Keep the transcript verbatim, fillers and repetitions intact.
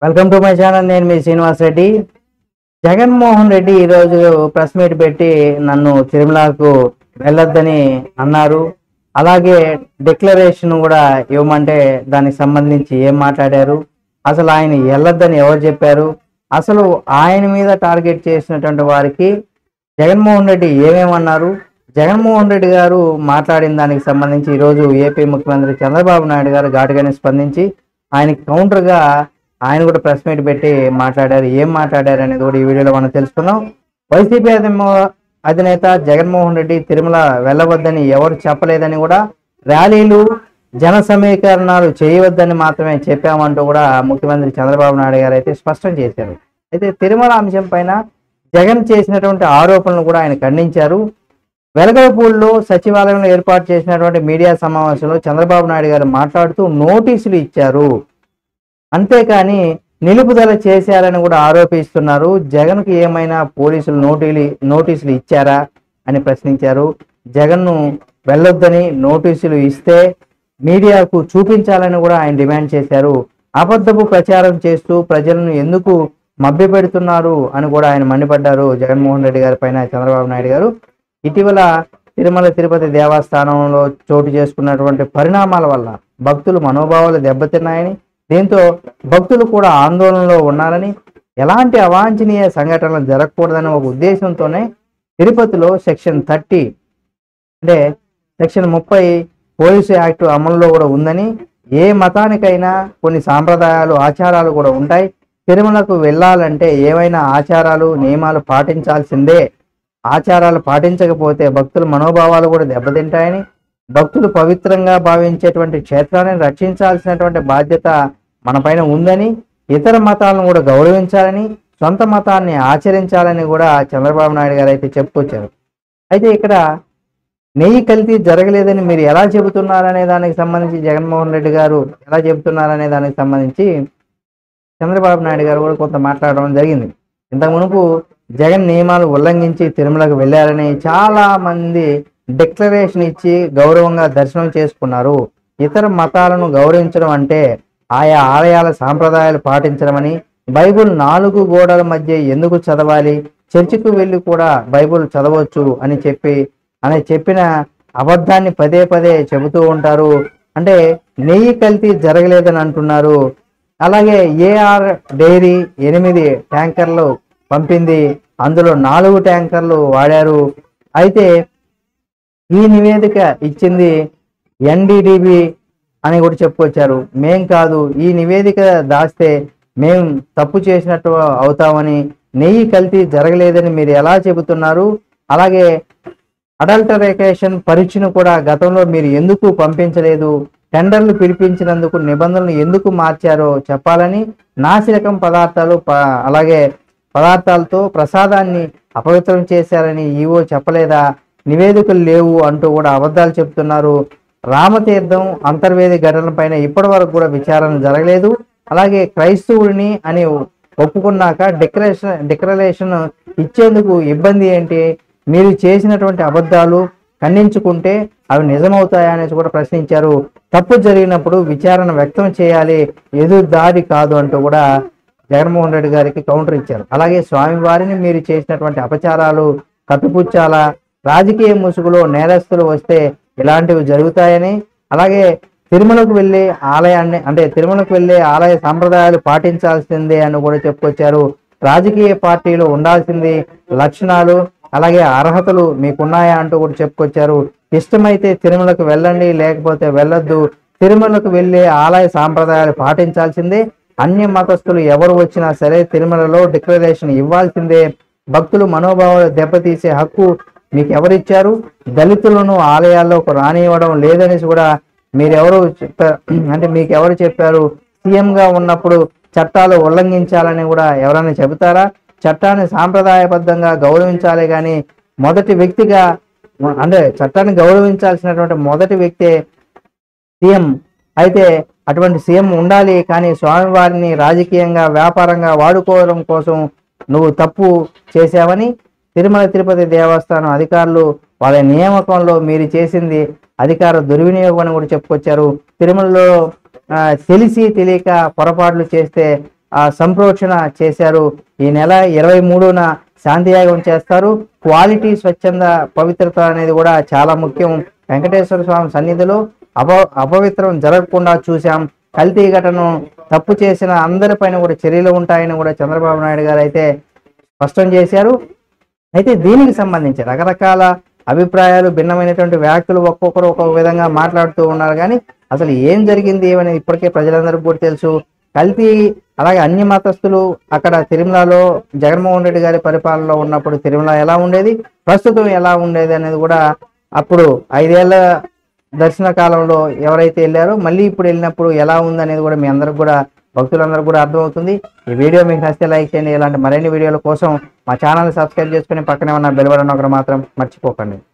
Welcome to my channel. నేను మీ శ్రీనివాస్ రెడ్డి. జగన్మోహన్ రెడ్డి ఈరోజు press meet పెట్టి నన్ను తిరుమలకు వెళ్ళొద్దని అన్నారు. అలాగే డిక్లరేషన్ కూడా ఇవ్వమంటే దానికి సంబంధించి ఏం మాట్లాడారు, అసలు ఆయన వెళ్ళొద్దని ఎవరు చెప్పారు, అసలు ఆయన మీద టార్గెట్ చేసినటువంటి వారికి జగన్మోహన్ రెడ్డి ఏమేమన్నారు, జగన్మోహన్ రెడ్డి గారు మాట్లాడిన దానికి సంబంధించి ఈరోజు ఏపీ ముఖ్యమంత్రి చంద్రబాబు నాయుడు గారు ఘాటుగానే స్పందించి ఆయనకి కౌంటర్గా ఆయన కూడా ప్రెస్ మీట్ పెట్టి మాట్లాడారు. ఏం మాట్లాడారు అనేది కూడా ఈ వీడియోలో మనం తెలుసుకుందాం. వైసీపీ అధినేత జగన్మోహన్ రెడ్డి తిరుమల వెళ్ళవద్దని ఎవరు చెప్పలేదని కూడా, ర్యాలీలు జన సమీకరణాలు చేయవద్దని మాత్రమే చెప్పామంటూ కూడా ముఖ్యమంత్రి చంద్రబాబు నాయుడు గారు అయితే స్పష్టం చేశారు. అయితే తిరుమల అంశం పైన జగన్ చేసినటువంటి ఆరోపణలు కూడా ఆయన ఖండించారు. వెలగలపూడిలో సచివాలయంలో ఏర్పాటు చేసినటువంటి మీడియా సమావేశంలో చంద్రబాబు నాయుడు గారు మాట్లాడుతూ నోటీసులు ఇచ్చారు, అంతేకాని నిలుపుదల చేశారని కూడా ఆరోపిస్తున్నారు. జగన్కు ఏమైనా పోలీసులు నోటీలు నోటీసులు ఇచ్చారా అని ప్రశ్నించారు. జగన్ను వెళ్ళొద్దని నోటీసులు ఇస్తే మీడియాకు చూపించాలని కూడా ఆయన డిమాండ్ చేశారు. అబద్ధపు ప్రచారం చేస్తూ ప్రజలను ఎందుకు మభ్యపెడుతున్నారు అని కూడా ఆయన మండిపడ్డారు జగన్మోహన్ రెడ్డి గారి పైన చంద్రబాబు నాయుడు గారు. ఇటీవల తిరుమల తిరుపతి దేవస్థానంలో చోటు చేసుకున్నటువంటి పరిణామాల వల్ల భక్తులు మనోభావాలు దెబ్బతిన్నాయని, దీంతో భక్తులు కూడా ఆందోళనలో ఉన్నారని, ఎలాంటి అవాంఛనీయ సంఘటనలు జరగకూడదని ఒక ఉద్దేశంతోనే తిరుపతిలో సెక్షన్ థర్టీ అంటే సెక్షన్ ముప్పై పోలీసు యాక్ట్ అమల్లో కూడా ఉందని, ఏ మతానికైనా కొన్ని సాంప్రదాయాలు ఆచారాలు కూడా ఉంటాయి. తిరుమలకు వెళ్ళాలంటే ఏవైనా ఆచారాలు నియమాలు పాటించాల్సిందే. ఆచారాలు పాటించకపోతే భక్తుల మనోభావాలు కూడా దెబ్బతింటాయని, భక్తులు పవిత్రంగా భావించేటువంటి క్షేత్రాన్ని రక్షించాల్సినటువంటి బాధ్యత మన పైన ఉందని, ఇతర మతాలను కూడా గౌరవించాలని, సొంత మతాన్ని ఆచరించాలని కూడా చంద్రబాబు నాయుడు గారు అయితే చెప్పుకొచ్చారు. అయితే ఇక్కడ నెయ్యి కల్తీ జరగలేదని మీరు ఎలా చెబుతున్నారనే దానికి సంబంధించి జగన్మోహన్ రెడ్డి గారు ఎలా చెబుతున్నారనే దానికి సంబంధించి చంద్రబాబు నాయుడు గారు కూడా కొంత మాట్లాడడం జరిగింది. ఇంతకు మునుపు జగన్ నియమాలు ఉల్లంఘించి తిరుమలకు వెళ్ళారని చాలా మంది డిక్లరేషన్ ఇచ్చి గౌరవంగా దర్శనం చేసుకున్నారు. ఇతర మతాలను గౌరవించడం అంటే ఆయా ఆలయాల సాంప్రదాయాలు పాటించడమని, బైబుల్ నాలుగు గోడల మధ్య ఎందుకు చదవాలి, చర్చికి వెళ్ళి కూడా బైబుల్ చదవచ్చు అని చెప్పి అని చెప్పిన అబద్ధాన్ని పదే పదే చెబుతూ ఉంటారు. అంటే నెయ్యి కల్తీ జరగలేదని అంటున్నారు. అలాగే ఏఆర్ డైరీ ఎనిమిది ట్యాంకర్లు పంపింది, అందులో నాలుగు ట్యాంకర్లు వాడారు. అయితే ఈ నివేదిక ఇచ్చింది ఎన్డీడీబీ అని కూడా చెప్పుకొచ్చారు. మేం కాదు, ఈ నివేదిక దాస్తే మేం తప్పు చేసినట్టు అవుతామని, నెయ్యి కల్తీ జరగలేదని మీరు ఎలా చెబుతున్నారు, అలాగే అడల్టరేషన్ పరీక్షను కూడా గతంలో మీరు ఎందుకు పంపించలేదు, టెండర్లు పిలిపించినందుకు నిబంధనలు ఎందుకు మార్చారో చెప్పాలని, నాసిరకం పదార్థాలు అలాగే పదార్థాలతో ప్రసాదాన్ని అపవిత్రం చేశారని ఈవో చెప్పలేదా, నివేదికలు లేవు అంటూ కూడా అబద్ధాలు చెప్తున్నారు. రామతీర్థం అంతర్వేది ఘటన పైన ఇప్పటి వరకు కూడా విచారణ జరగలేదు. అలాగే క్రైస్తవుడిని అని ఒప్పుకున్నాక డిక్లరేషన్ డిక్లరేషన్ ఇచ్చేందుకు ఇబ్బంది ఏంటి, మీరు చేసినటువంటి అబద్ధాలు ఖండించుకుంటే అవి నిజమవుతాయా అనేసి కూడా ప్రశ్నించారు. తప్పు జరిగినప్పుడు విచారణ వ్యక్తం చేయాలి, ఎదురు దాడి కాదు అంటూ కూడా జగన్మోహన్ రెడ్డి గారికి కౌంటర్ ఇచ్చారు. అలాగే స్వామివారిని మీరు చేసినటువంటి అపచారాలు కప్పిపుచ్చాలా, రాజకీయ ముసుగులో నేరస్తులు వస్తే ఇలాంటివి జరుగుతాయని, అలాగే తిరుమలకు వెళ్ళే ఆలయాన్ని అంటే తిరుమలకు వెళ్ళే ఆలయ సాంప్రదాయాలు పాటించాల్సిందే అని కూడా చెప్పుకొచ్చారు. రాజకీయ పార్టీలు ఉండాల్సింది లక్షణాలు అలాగే అర్హతలు మీకున్నాయా అంటూ కూడా చెప్పుకొచ్చారు. ఇష్టమైతే తిరుమలకు వెళ్ళండి, లేకపోతే వెళ్ళొద్దు. తిరుమలకు వెళ్ళే ఆలయ సాంప్రదాయాలు పాటించాల్సిందే. అన్య మతస్థులు ఎవరు వచ్చినా సరే తిరుమలలో డిక్లరేషన్ ఇవ్వాల్సిందే. భక్తులు మనోభావాలు దెబ్బతీసే హక్కు మీకు ఎవరిచ్చారు, దళితులను ఆలయాల్లోకి రానివ్వడం లేదనేసి కూడా మీరెవరు చెప్పారు అంటే మీకు ఎవరు చెప్పారు, సీఎంగా ఉన్నప్పుడు చట్టాలు ఉల్లంఘించాలని కూడా ఎవరైనా చెబుతారా, చట్టాన్ని సాంప్రదాయబద్ధంగా గౌరవించాలి కానీ మొదటి వ్యక్తిగా అంటే చట్టాన్ని గౌరవించాల్సినటువంటి మొదటి వ్యక్తే సీఎం. అయితే అటువంటి సీఎం ఉండాలి, కానీ స్వామివారిని రాజకీయంగా వ్యాపారంగా వాడుకోవడం కోసం నువ్వు తప్పు చేశావని తిరుమల తిరుపతి దేవస్థానం అధికారులు వాళ్ళ నియామకంలో మీరు చేసింది అధికార దుర్వినియోగం అని కూడా చెప్పుకొచ్చారు. తిరుమలలో తెలిసి తెలియక పొరపాట్లు చేస్తే సంప్రోక్షణ చేశారు. ఈ నెల ఇరవై మూడున శాంతియాగం చేస్తారు. క్వాలిటీ, స్వచ్ఛంద, పవిత్రత అనేది కూడా చాలా ముఖ్యం. వెంకటేశ్వర స్వామి సన్నిధిలో అప అపవిత్రం జరగకుండా చూసాం. కల్తీ ఘటనను తప్పు చేసిన అందరిపైన కూడా చర్యలు ఉంటాయని కూడా చంద్రబాబు నాయుడు గారు అయితే స్పష్టం చేశారు. అయితే దీనికి సంబంధించి రకరకాల అభిప్రాయాలు, భిన్నమైనటువంటి వ్యాఖ్యలు ఒక్కొక్కరు ఒక్కొక్క విధంగా మాట్లాడుతూ ఉన్నారు. కానీ అసలు ఏం జరిగింది అనేది ఇప్పటికే ప్రజలందరికీ కూడా తెలుసు. కల్తీ, అలాగే అన్ని మతస్థులు అక్కడ తిరుమలలో జగన్మోహన్ రెడ్డి గారి పరిపాలనలో ఉన్నప్పుడు తిరుమల ఎలా ఉండేది, ప్రస్తుతం ఎలా ఉండేది అనేది కూడా అప్పుడు ఐదేళ్ల దర్శన కాలంలో ఎవరైతే వెళ్ళారో మళ్ళీ ఇప్పుడు వెళ్ళినప్పుడు ఎలా ఉంది అనేది కూడా మీ అందరికి కూడా, భక్తులందరూ కూడా అర్థమవుతుంది. ఈ వీడియో మీకు నచ్చితే లైక్ చేయండి. ఇలాంటి మరిన్ని వీడియోల కోసం మా ఛానల్ని సబ్స్క్రైబ్ చేసుకుని పక్కనే ఉన్న బెల్ బటన్ ఒకటి మాత్రం మర్చిపోకండి.